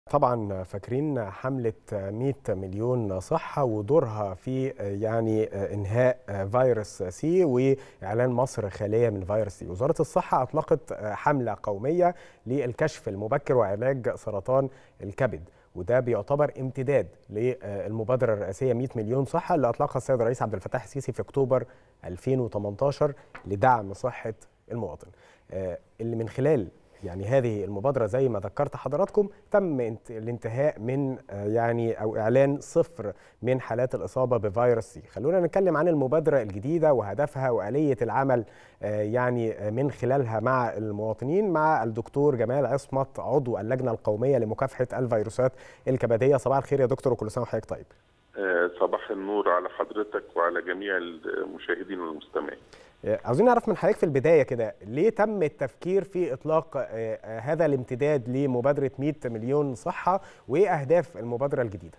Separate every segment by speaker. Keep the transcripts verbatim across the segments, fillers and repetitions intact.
Speaker 1: طبعا فاكرين حملة مئة مليون صحة ودورها في يعني إنهاء فيروس سي وإعلان مصر خالية من فيروس سي. وزارة الصحة أطلقت حملة قومية للكشف المبكر وعلاج سرطان الكبد، وده بيعتبر امتداد للمبادرة الرئاسية مئة مليون صحة اللي أطلقها السيد الرئيس عبد الفتاح السيسي في أكتوبر ألفين وثمانية عشر لدعم صحة المواطن، اللي من خلال يعني هذه المبادرة زي ما ذكرت حضراتكم تم الانتهاء من يعني أو إعلان صفر من حالات الإصابة بفيروس سي. خلونا نتكلم عن المبادرة الجديدة وهدفها وآلية العمل يعني من خلالها مع المواطنين مع الدكتور جمال عصمت عضو اللجنة القومية لمكافحة الفيروسات الكبدية. صباح الخير يا دكتور وكل سنة وحضرتك طيب.
Speaker 2: صباح النور على حضرتك وعلى جميع المشاهدين والمستمعين.
Speaker 1: عاوزين نعرف من حضرتك في البداية كده ليه تم التفكير في إطلاق هذا الامتداد لمبادرة مئة مليون صحة وإيه أهداف المبادرة الجديدة؟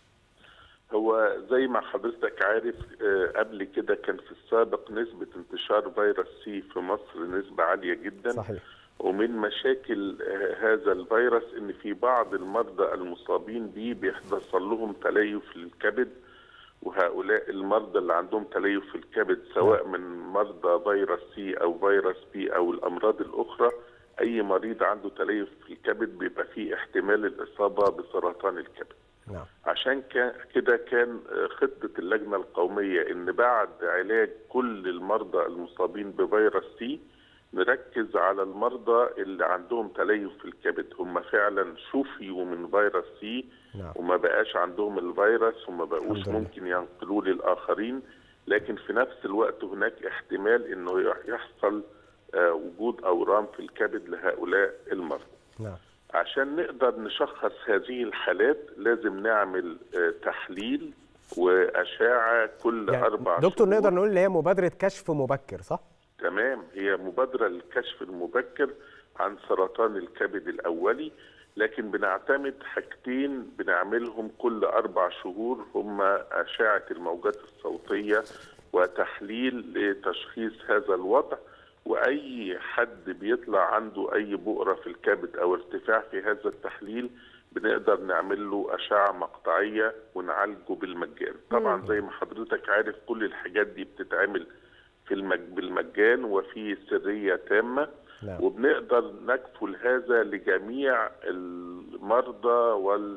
Speaker 2: هو زي ما حضرتك عارف قبل كده كان في السابق نسبة انتشار فيروس سي في مصر نسبة عالية جدا.
Speaker 1: صحيح.
Speaker 2: ومن مشاكل هذا الفيروس ان في بعض المرضى المصابين به بيحصل لهم تليف للكبد، وهؤلاء المرضى اللي عندهم تليف في الكبد سواء من مرضى فيروس سي او فيروس بي او الامراض الاخرى، اي مريض عنده تليف في الكبد بيبقى فيه احتمال الاصابه بسرطان الكبد.
Speaker 1: نعم.
Speaker 2: عشان كده كان خطه اللجنه القوميه ان بعد علاج كل المرضى المصابين بفيروس سي نركز على المرضى اللي عندهم تليف في الكبد، هم فعلا شفيوا من فيروس سي. نعم. وما بقاش عندهم الفيروس وما بقوش ممكن ينقلوه للآخرين، لكن في نفس الوقت هناك احتمال انه يحصل وجود أورام في الكبد لهؤلاء المرضى.
Speaker 1: نعم.
Speaker 2: عشان نقدر نشخص هذه الحالات لازم نعمل تحليل وأشعة كل
Speaker 1: يعني
Speaker 2: أربع
Speaker 1: دكتور
Speaker 2: شهور.
Speaker 1: نقدر نقول ان هي مبادرة كشف مبكر صح؟
Speaker 2: تمام، هي مبادرة للكشف المبكر عن سرطان الكبد الأولي، لكن بنعتمد حاجتين بنعملهم كل أربع شهور، هما أشعة الموجات الصوتية وتحليل لتشخيص هذا الوضع. وأي حد بيطلع عنده أي بؤرة في الكبد أو ارتفاع في هذا التحليل بنقدر نعمل له أشعة مقطعية ونعالجه بالمجان. طبعا زي ما حضرتك عارف كل الحاجات دي بتتعمل في المج... بالمجان وفي سرية تامة. لا. وبنقدر نكفل هذا لجميع المرضى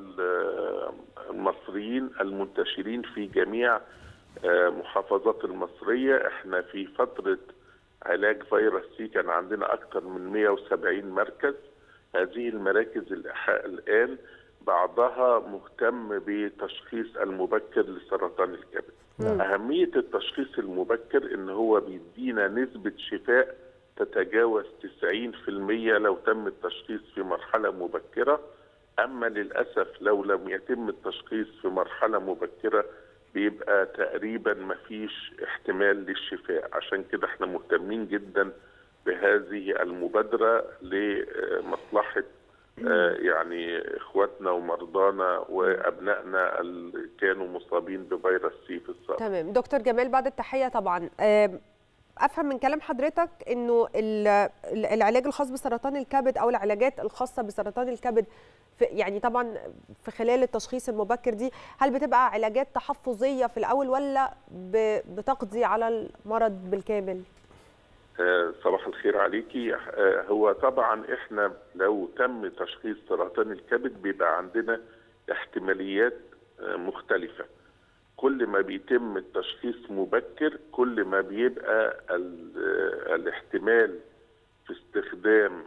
Speaker 2: والمصريين المنتشرين في جميع محافظات المصرية. احنا في فترة علاج فيروس سي كان عندنا أكثر من مئة وسبعين مركز. هذه المراكز الآن بعضها مهتم بتشخيص المبكر لسرطان الكبد. م. أهمية التشخيص المبكر إن هو بيدينا نسبة شفاء تتجاوز تسعين بالمئة لو تم التشخيص في مرحلة مبكرة، أما للأسف لو لم يتم التشخيص في مرحلة مبكرة بيبقى تقريبا مفيش احتمال للشفاء. عشان كده احنا مهتمين جدا بهذه المبادرة لمصلحة آه يعني اخواتنا ومرضانا وابنائنا اللي كانوا مصابين بفيروس سي في السابق.
Speaker 3: تمام دكتور جمال، بعد التحية طبعا افهم من كلام حضرتك انه العلاج الخاص بسرطان الكبد او العلاجات الخاصة بسرطان الكبد في يعني طبعا في خلال التشخيص المبكر دي هل بتبقى علاجات تحفظية في الاول ولا بتقضي على المرض بالكامل؟
Speaker 2: صباح الخير عليكي. هو طبعا احنا لو تم تشخيص سرطان الكبد بيبقى عندنا احتماليات مختلفة. كل ما بيتم التشخيص مبكر كل ما بيبقى الاحتمال في استخدام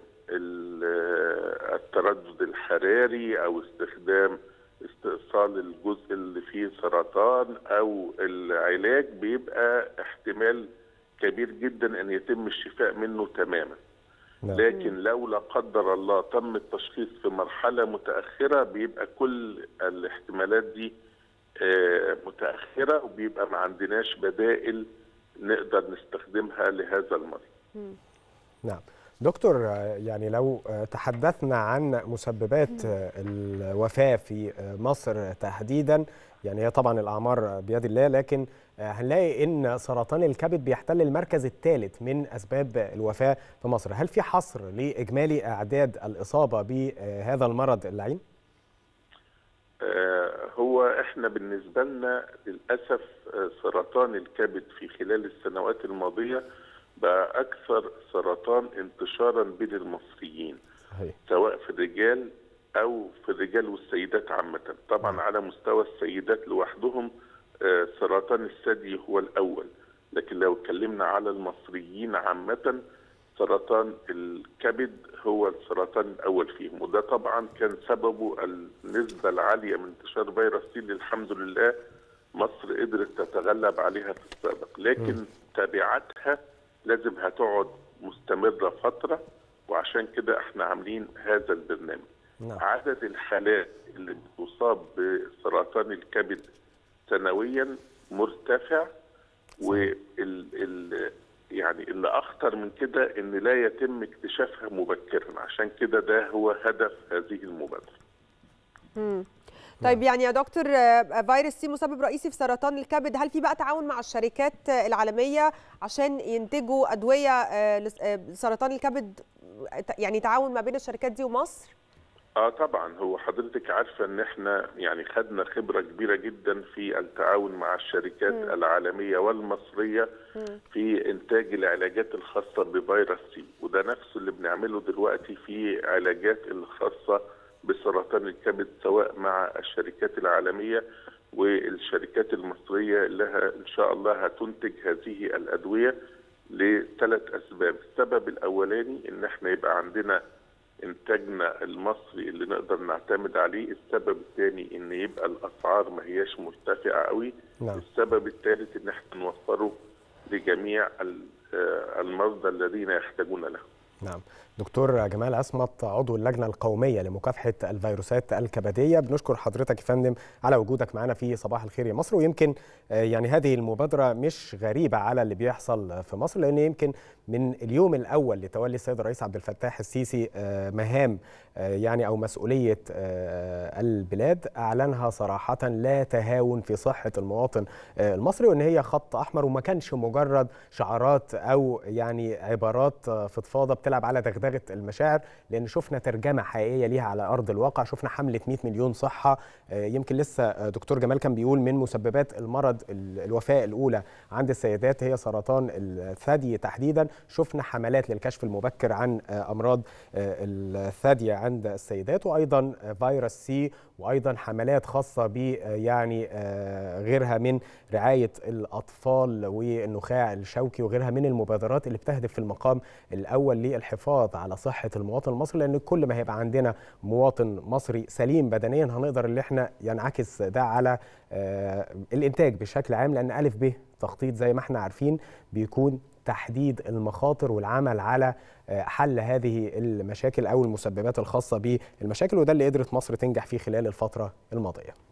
Speaker 2: التردد الحراري او استخدام استئصال الجزء اللي فيه سرطان او العلاج بيبقى احتمال كبير جدا ان يتم الشفاء منه تماما. لكن لو لا قدر الله تم التشخيص في مرحلة متأخرة بيبقى كل الاحتمالات دي متأخرة وبيبقى ما عندناش بدائل نقدر نستخدمها لهذا المرض.
Speaker 1: نعم دكتور، يعني لو تحدثنا عن مسببات الوفاة في مصر تحديدا، يعني هي طبعا الأعمار بيد الله، لكن هنلاقي ان سرطان الكبد بيحتل المركز الثالث من اسباب الوفاه في مصر. هل في حصر لاجمالي اعداد الاصابه بهذا المرض اللعين؟
Speaker 2: هو احنا بالنسبة لنا للأسف سرطان الكبد في خلال السنوات الماضية بقى أكثر سرطان انتشارا بين المصريين، صحيح. سواء في الرجال أو في الرجال والسيدات عامة. طبعا على مستوى السيدات لوحدهم سرطان الثدي هو الأول، لكن لو اتكلمنا على المصريين عامة سرطان الكبد هو السرطان الأول فيهم، وده طبعا كان سببه النسبة العالية من انتشار فيروس سي اللي الحمد لله مصر قدرت تتغلب عليها في السابق، لكن م. تبعاتها لازم هتقعد مستمرة فترة، وعشان كده احنا عاملين هذا البرنامج. نعم. عدد الحالات اللي بتصاب بسرطان الكبد سنويا مرتفع، وال ال يعني اللي اخطر من كده ان لا يتم اكتشافها مبكرا، عشان كده ده هو هدف هذه المبادره.
Speaker 3: امم طيب يعني يا دكتور، فيروس سي مسبب رئيسي في سرطان الكبد، هل في بقى تعاون مع الشركات العالميه عشان ينتجوا ادويه لسرطان الكبد، يعني تعاون ما بين الشركات دي ومصر؟
Speaker 2: اه طبعا، هو حضرتك عارفه ان احنا يعني خدنا خبره كبيره جدا في التعاون مع الشركات م. العالميه والمصريه م. في انتاج العلاجات الخاصه بفيروس سي، وده نفسه اللي بنعمله دلوقتي في علاجات الخاصه بسرطان الكبد، سواء مع الشركات العالميه والشركات المصريه اللي ان شاء الله هتنتج هذه الادويه لثلاث اسباب. السبب الاولاني ان احنا يبقى عندنا انتاجنا المصري اللي نقدر نعتمد عليه، السبب الثاني ان يبقى الاسعار ما هياش مرتفعه قوي، نعم. السبب الثالث ان احنا نوفره لجميع المرضى الذين يحتاجون له.
Speaker 1: نعم. دكتور جمال عصمت، عضو اللجنة القومية لمكافحة الفيروسات الكبدية، بنشكر حضرتك يا فندم على وجودك معنا في صباح الخير يا مصر. ويمكن يعني هذه المبادرة مش غريبة على اللي بيحصل في مصر، لأن يمكن من اليوم الأول لتولي السيد الرئيس عبد الفتاح السيسي مهام يعني أو مسؤولية البلاد أعلنها صراحة لا تهاون في صحة المواطن المصري، وأن هي خط أحمر، وما كانش مجرد شعارات أو يعني عبارات فضفاضة بتلعب على دغدغة المشاعر، لأن شفنا ترجمة حقيقية ليها على أرض الواقع. شفنا حملة مئة مليون صحة، يمكن لسه دكتور جمال كان بيقول من مسببات المرض الوفاة الأولى عند السيدات هي سرطان الثدي تحديدا. شفنا حملات للكشف المبكر عن أمراض الثدي عند السيدات، وأيضا فيروس سي، وأيضا حملات خاصة ب يعني غيرها من رعاية الأطفال والنخاع الشوكي، وغيرها من المبادرات اللي بتهدف في المقام الأول للحفاظ على صحة المواطن المصري، لأن كل ما هيبقى عندنا مواطن مصري سليم بدنيا هنقدر اللي احنا ينعكس ده على الإنتاج بشكل عام، لأن ألف ب تخطيط زي ما احنا عارفين بيكون تحديد المخاطر والعمل على حل هذه المشاكل أو المسببات الخاصة بالمشاكل، وده اللي قدرت مصر تنجح فيه خلال الفترة الماضية.